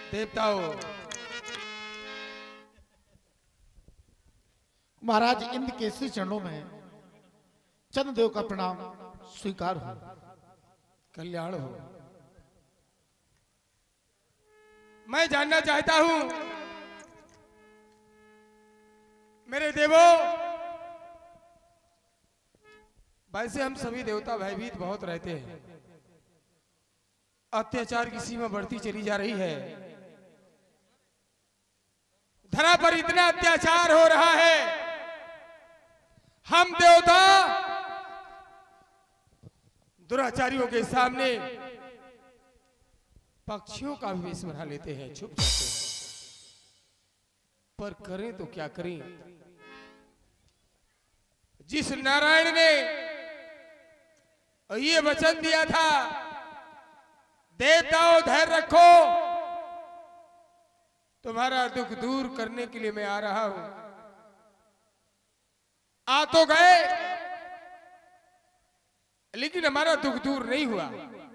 देवताओं, महाराज इंद्र के श्री चरणों में चंद्रदेव का प्रणाम स्वीकार हो, कल्याण हो। मैं जानना चाहता हूं मेरे देवों, वैसे हम सभी देवता भयभीत बहुत रहते हैं, अत्याचार की सीमा बढ़ती चली जा रही है, धरा पर इतना अत्याचार हो रहा है, हम देवता दुराचारियों के सामने पक्षियों का भी वेश बना लेते हैं, छुप जाते हैं, पर करें तो क्या करें। जिस नारायण ने ये वचन दिया था, देवताओं धैर्य रखो, तुम्हारा दुख दूर करने के लिए मैं आ रहा हूं। आ तो गए, लेकिन हमारा दुख दूर नहीं हुआ।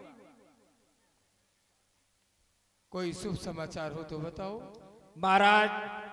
कोई शुभ समाचार हो तो बताओ। महाराज,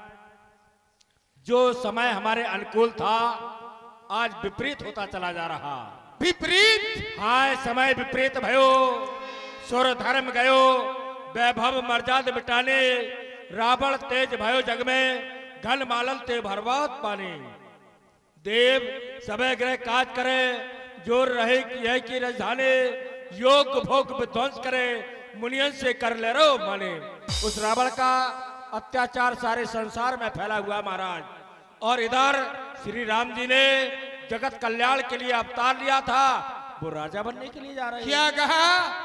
जो समय हमारे अनुकूल था आज विपरीत होता चला जा रहा। विपरीत? हाँ, समय विपरीत भयो, सुर धर्म गयो, वैभव मर्यादा मिटाने, रावण तेज भयो जग में, घन मालल ते भरवात पाने। देव सबे ग्रह काज करे, जोर रहे कि यह की राजधानी, योग भोग विध्वंस करे, मुनियन से कर ले रो माने। उस रावण का अत्याचार सारे संसार में फैला हुआ महाराज, और इधर श्री राम जी ने जगत कल्याण के लिए अवतार लिया था, वो राजा बनने के लिए जा रहे हैं। क्या कहा?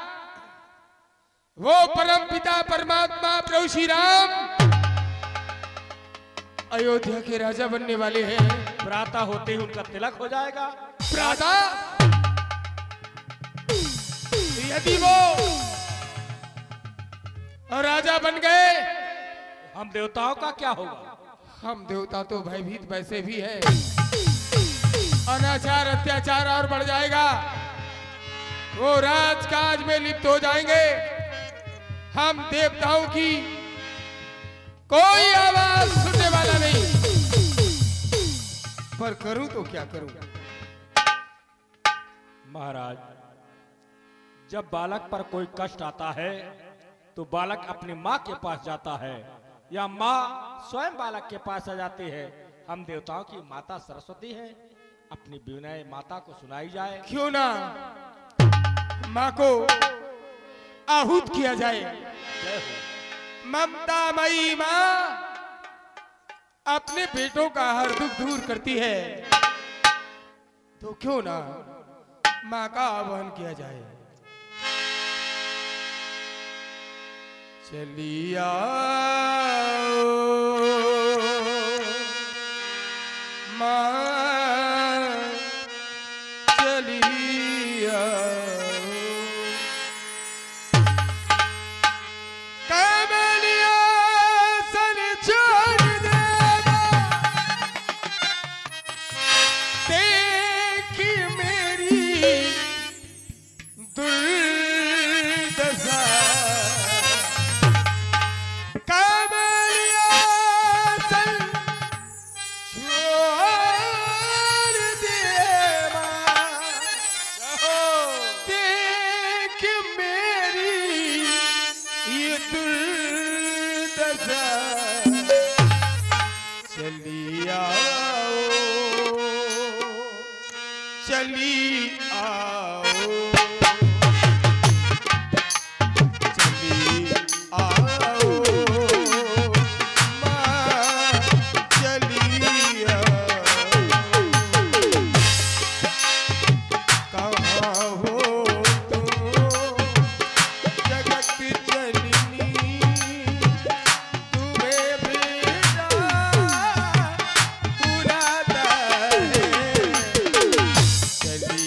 वो परम पिता परमात्मा प्रभु श्री राम अयोध्या के राजा बनने वाले हैं। प्रातः होते ही उनका तिलक हो जाएगा। प्रातः? यदि वो और राजा बन गए, हम देवताओं का क्या होगा? हम देवता तो भयभीत वैसे भी है, अनाचार अत्याचार और बढ़ जाएगा, वो राजकाज में लिप्त हो जाएंगे। हम देवताओं की कोई आवाज सुनने वाला नहीं, पर करूं तो क्या करूं। महाराज, जब बालक पर कोई कष्ट आता है तो बालक अपनी माँ के पास जाता है, या माँ स्वयं बालक के पास आ जाती है। हम देवताओं की माता सरस्वती है, अपनी विनय माता को सुनाई जाए। क्यों ना माँ को आहूत किया जाए। ममतामयी माँ अपने बेटों का हर दुख दूर करती है, तो क्यों ना माँ का आह्वान किया जाए। चलिया माँ, चलिया कमलिया सन छोड़ देना, देख मेरी दुर्दशा। कमलिया सन छोड़ देना, देख मेरी ये दुर्दशा। चली आओ, चली आओ, चली आओ माँ, चली आओ। कहाँ हो तुम जगत जननी, तुम्हें बेटा बुलाता है। चली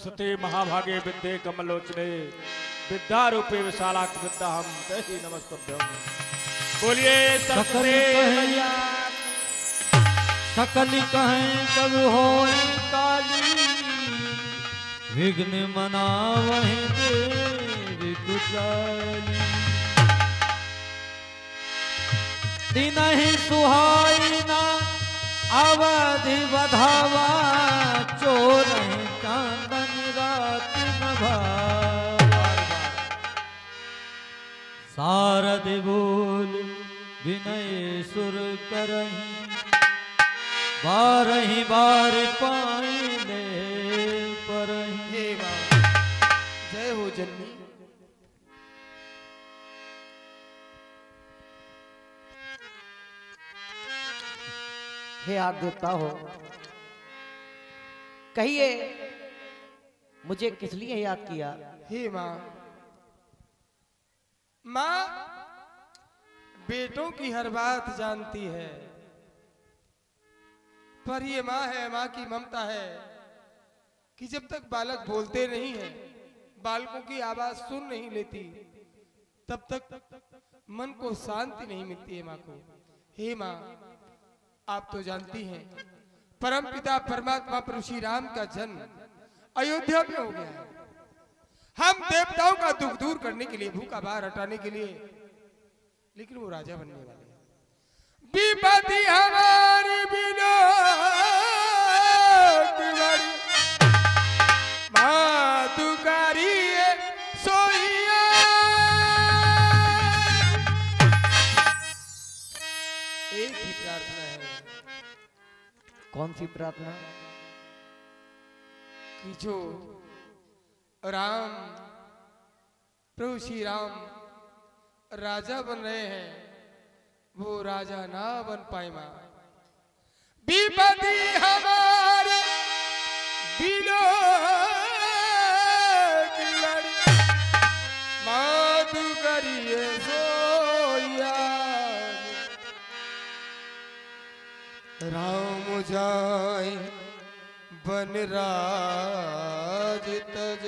सरस्वती महाभागे विद्ये कमलोचने विद्या रूपे विशालाक्ष विद्या हम दही नमस्तभ्यम। बोलिए सरस्वती मैया। सकल कहें कब हो काली, विघ्न मनावहि देवी कुचाली। दिनहि सुहाई ना अवधि बधावा, चोरहि चांदन रात नभावा। शारद बोल विनय सुर करहि, बारहि बार पाइले परहि। हे मां जय हो जननी। हे आप देवता हो, कहिए मुझे किस लिए याद किया? हे मां, मां बेटों की हर बात जानती है, पर ये मां है, मां की ममता है कि जब तक बालक बोलते नहीं है, बालकों की आवाज सुन नहीं लेती, तब तक मन को शांति नहीं मिलती है मां को। हे मां, आप तो जानती हैं परमपिता परमात्मा प्रभु श्री राम का जन्म अयोध्या में हो गया है। हम देवताओं का दुख दूर करने के लिए, भूखा भार हटाने के लिए, लेकिन वो राजा बनने वाले हैं। विपत्ति हमारी मां तुकारी सोइया। एक ही प्रार्थना है। कौन सी प्रार्थना? कि जो राम प्रभु श्री राम राजा बन रहे हैं, वो राजा ना बन पाए मां। विपत्ति हमारे बिलो मां तू करिए सोया। राम जाए बन राज तज,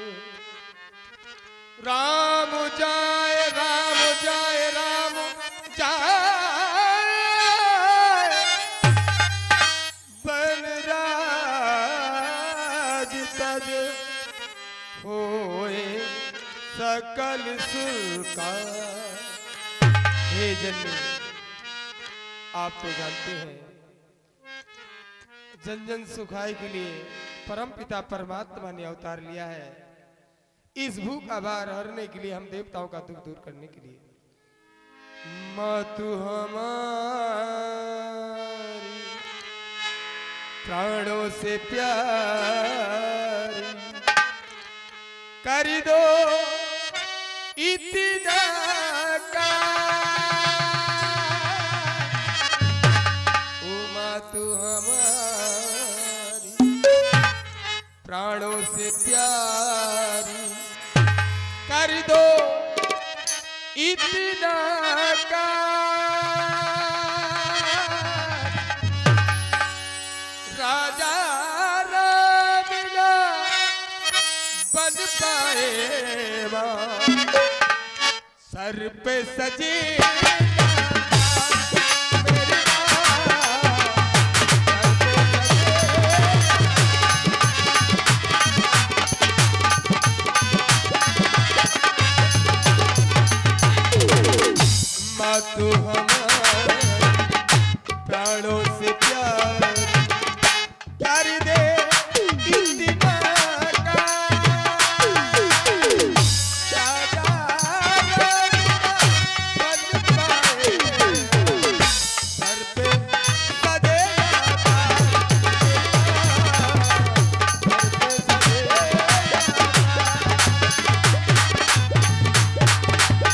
राम जाए राम जाए राम जाए बन राज तज, होए सकल सुर का। हे जननी, आप तो जानते हैं जन जन सुखाय के लिए परम पिता परमात्मा ने अवतार लिया है, इस भूख का भार हरने के लिए, हम देवताओं का दुख दूर करने के लिए। मातु हमारी प्राणों से प्यारी, कर दो इतना का। ओ मातु हमारी प्राणों से प्यारी, कर दो इतना का। राजा राम ना बन पाएगा, सर पे सजे तू हमारे प्राणों से प्यार, कर दे इतना का। राजा बन पाए, सर पे सजे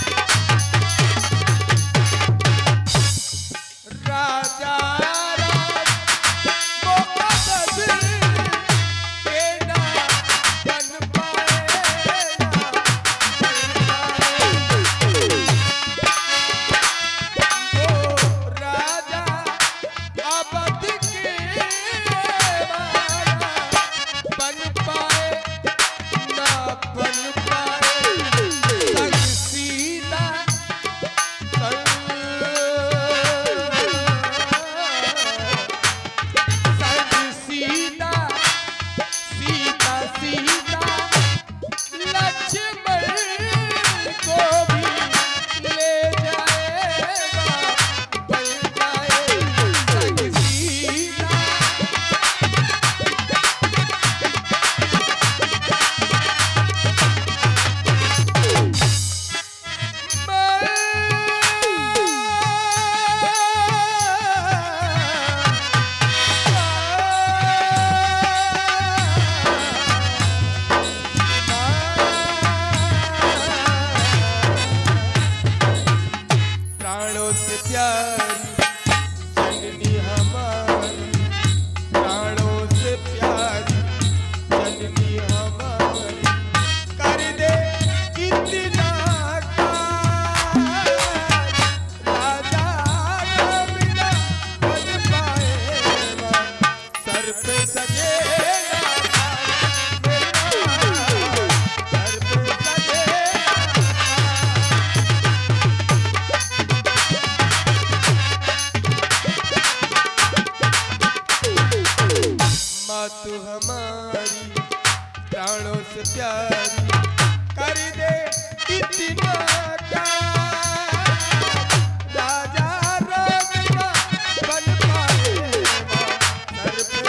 राजा राम प्राणों से प्यारी जननी हमारी, प्राणों से प्यारी जननी हमारी, कर दे इतना राजा बिना बन पाएगा, सर पे सजेगा सर पे सजेगा। माँ तू हमारी प्राणों से प्यारी, कर दे इतना राजा रविना बन पाएगा, सर पे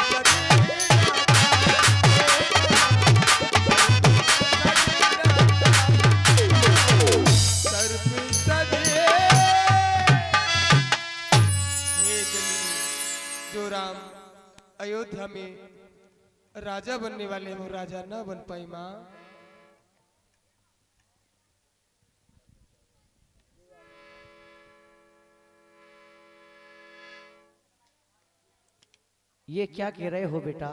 सर पे सजे। हे जननी, जो राम अयोध्या में राजा बनने वाले वो राजा ना बन पाई माँ। ये क्या कह रहे हो बेटा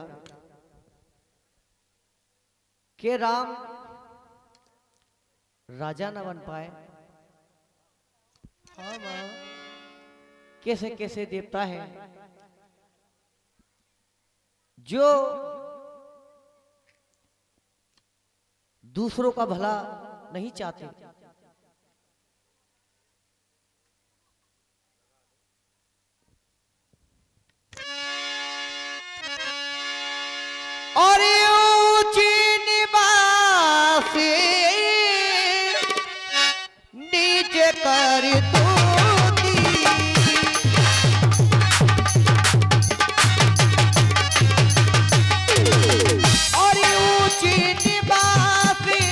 कि राम राजा न बन पाए? हाँ माँ। कैसे कैसे देवता है जो दूसरों का भला नहीं चाहते, और ऊंची निवासी नीचे कर दूती, और ऊंची निवासी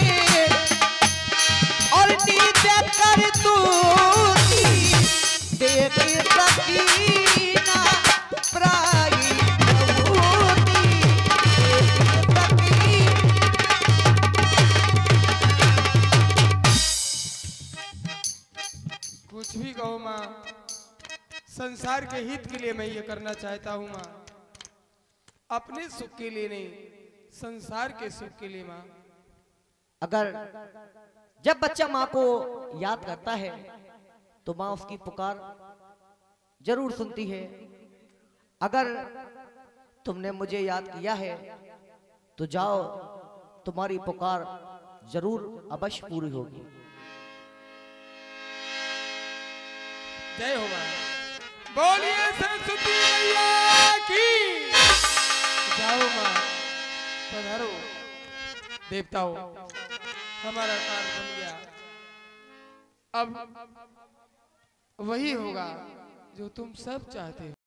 और नीचे कर दूती, देख सकीना प्राई प्रभुति, कुछ भी कहो माँ, संसार के हित के लिए मैं ये करना चाहता हूँ माँ, अपने सुख के लिए नहीं, संसार के सुख के लिए माँ। अगर जब बच्चा माँ को याद करता है तो माँ उसकी पुकार जरूर सुनती है। अगर तुमने मुझे याद किया है तो जाओ, तुम्हारी पुकार जरूर अवश्य पूरी होगी। जय हो माँ। बोलिए सरस्वती मैया की। जाओ माँ, पधारो देवताओं, हमारा कार्य बन गया। अब वही होगा जो तुम सब चाहते हो।